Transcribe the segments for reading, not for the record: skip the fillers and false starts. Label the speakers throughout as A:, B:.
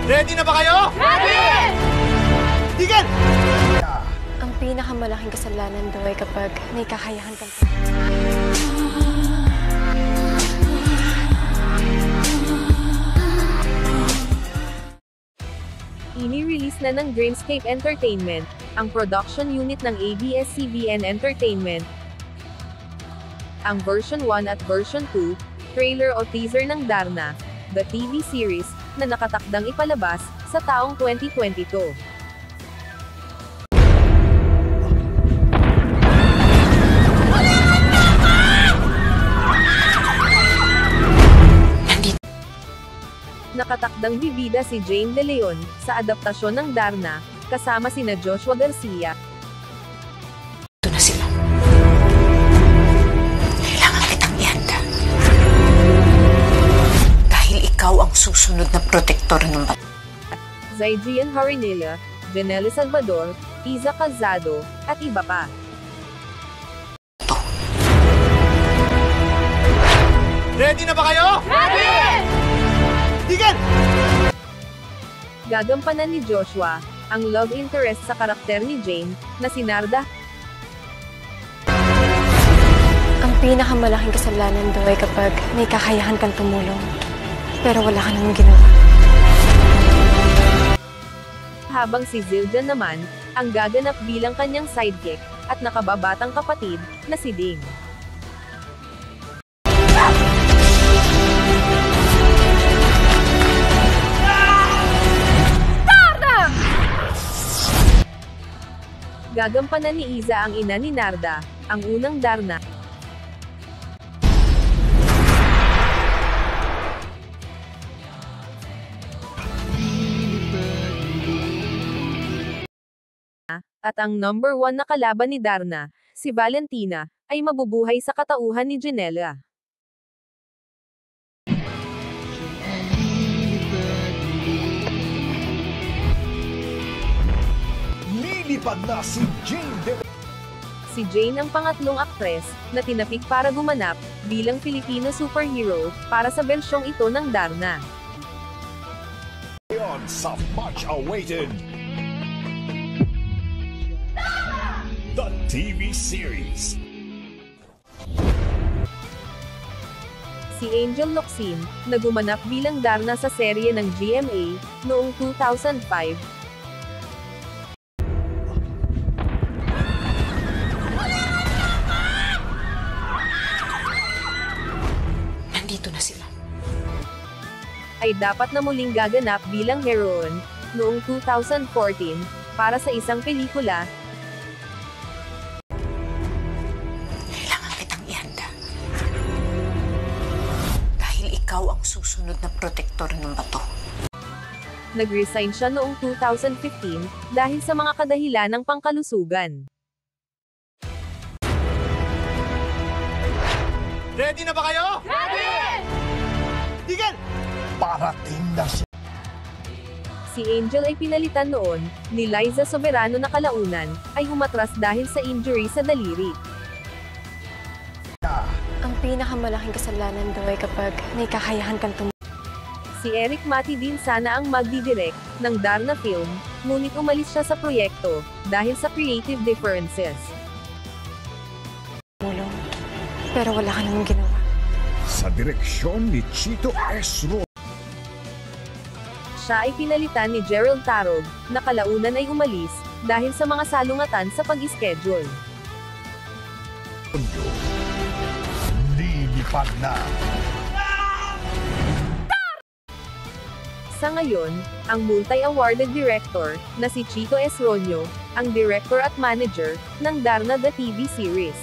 A: Ready na ba kayo?
B: Ready!
A: Tigil!
C: Ang pinakamalaking kasalanan daw ay kapag may kakayahan kang...
D: Ini-release na ng Dreamscape Entertainment, ang production unit ng ABS-CBN Entertainment, ang version 1 at version 2, trailer o teaser ng Darna, the TV series, na nakatakdang ipalabas sa taong 2022. Nakatakdang bibida si Jane De Leon sa adaptasyon ng Darna, kasama sina Joshua Garcia.
E: Ito na sila. Kailangan kitang ihanda. Dahil ikaw ang susunod na protektor ng bata.
D: Zaijian Harinilla, Janella Salvador, Iza Calzado, at iba pa.
A: Ready na ba kayo?
B: Ready!
A: Tigil!
D: Gagampanan ni Joshua ang love interest sa karakter ni Jane, na si Narda.
C: Ang pinakamalaking kasalanan daw ay kapag may kakayahan kang tumulong, pero wala ka namang ginawa.
D: Habang si Zildjian naman, ang gaganap bilang kanyang sidekick, at nakababatang kapatid, na si Ding. Gagampanan ni Iza ang ina ni Narda, ang unang Darna. At ang number 1 na kalaban ni Darna, si Valentina, ay mabubuhay sa katauhan ni Janella.
A: Lilipad na si Jane.
D: Si Jane ang pangatlong aktres na tinapik para gumanap bilang Filipino superhero para sa bersyong ito ng Darna.
A: Sa much awaited the TV series.
D: Si Angel Locsin, na gumanap bilang Darna sa serye ng GMA noong 2005.
E: Nandito na sila.
D: Ay dapat na muling gaganap bilang heroine noong 2014 para sa isang pelikula.
E: Kailangan kitang ihanda. Dahil ikaw ang susunod na protektor ng bato.
D: Nag-resign siya noong 2015 dahil sa mga kadahilan ng pangkalusugan.
A: Ready na ba kayo?
B: Ready!
A: Tigil! Parating na siya.
D: Si Angel ay pinalitan noon ni Liza Soberano na kalaunan, ay umatras dahil sa injury sa daliri.
C: Ang pinakamalaking kasalanan daw ay kapag may kakayahan kang tumulong.
D: Si Eric Mati din sana ang magdidirect ng Darna film, ngunit umalis siya sa proyekto dahil sa creative differences.
C: Pero wala ka namang ginawa.
A: Sa direksyon ni Chito S.
D: Siya ay pinalitan ni Gerald Tarog, na kalaunan ay umalis dahil sa mga salungatan sa pag-schedule.
A: Lilipad na.
D: Sa ngayon, ang multi-awarded director na si Chito S. Ronyo, ang director at manager ng Darna the TV series.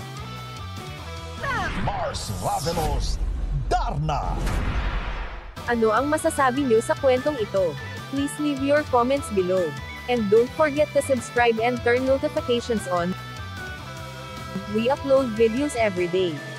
A: Ravelo'S, Darna.
D: Ano ang masasabi niyo sa kwentong ito? Please leave your comments below. And don't forget to subscribe and turn notifications on. We upload videos every day.